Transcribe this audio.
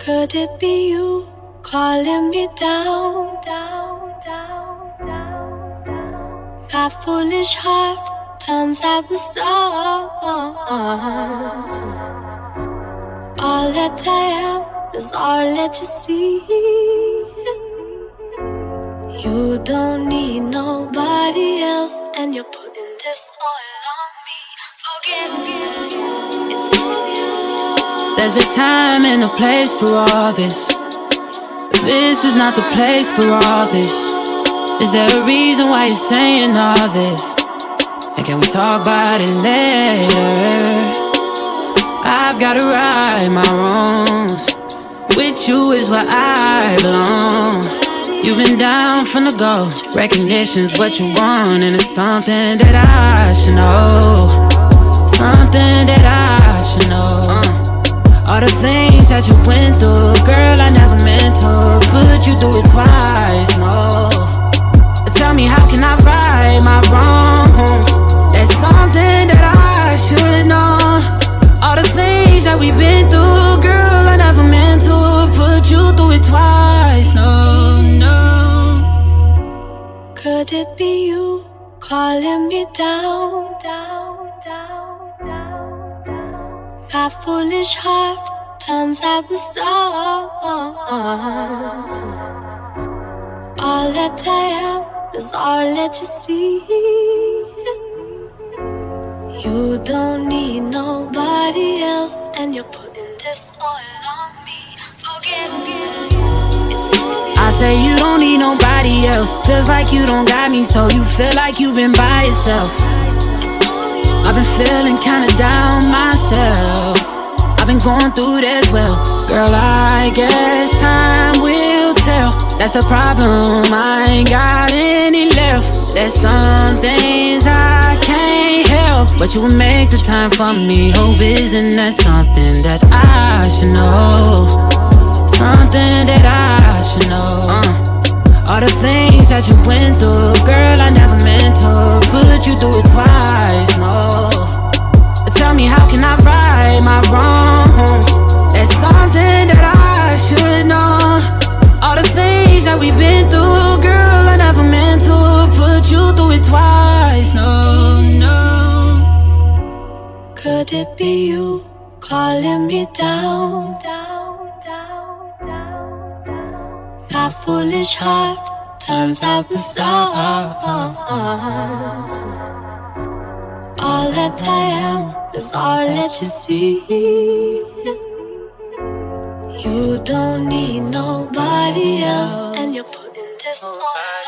Could it be you calling me down, down, down, down, down? My foolish heart turns at the stars. All that I am is all that you see. You don't need nobody else, and you're putting this all on me. Forget it, it's all you. There's a time and a place for all this. This is not the place for all this. Is there a reason why you're saying all this? And can we talk about it later? I've gotta right my wrongs. With you is where I belong. You've been down from the go. Recognition's what you want, and it's something that I should know. Something that I should know. All the things that you went through, girl, I never meant to put you through it twice, no. Tell me, how can I right my wrongs? That's something that I should know. All the things that we've been through, girl, I never meant to put you through it twice, no, no. Could it be you calling me down, down, down, down, down? My foolish heart turns at the stars. All that I am is all that you see. You don't need nobody else, and you're putting this all on me. Forget it, it's all you. I say you don't need nobody else. Feels like you don't got me, so you feel like you've been by yourself. I've been feeling kinda down myself. I've been going through this well. Girl, I guess time will tell. That's the problem, I ain't got any left. There's some things I can't help, but you will make the time for me. Hope isn't that something that I should know? Something that I should know. All the things that you went through, girl, I never meant to put you through it twice, no. Tell me, how can I right my wrongs? That's something that I should know. All the things that we've been through, girl, I never meant to put you through it twice, no, no. Could it be you calling me down, down, down, down, down? My foolish heart turns out the stars. All that I am is all that you see. You don't need nobody else, and you're putting this on.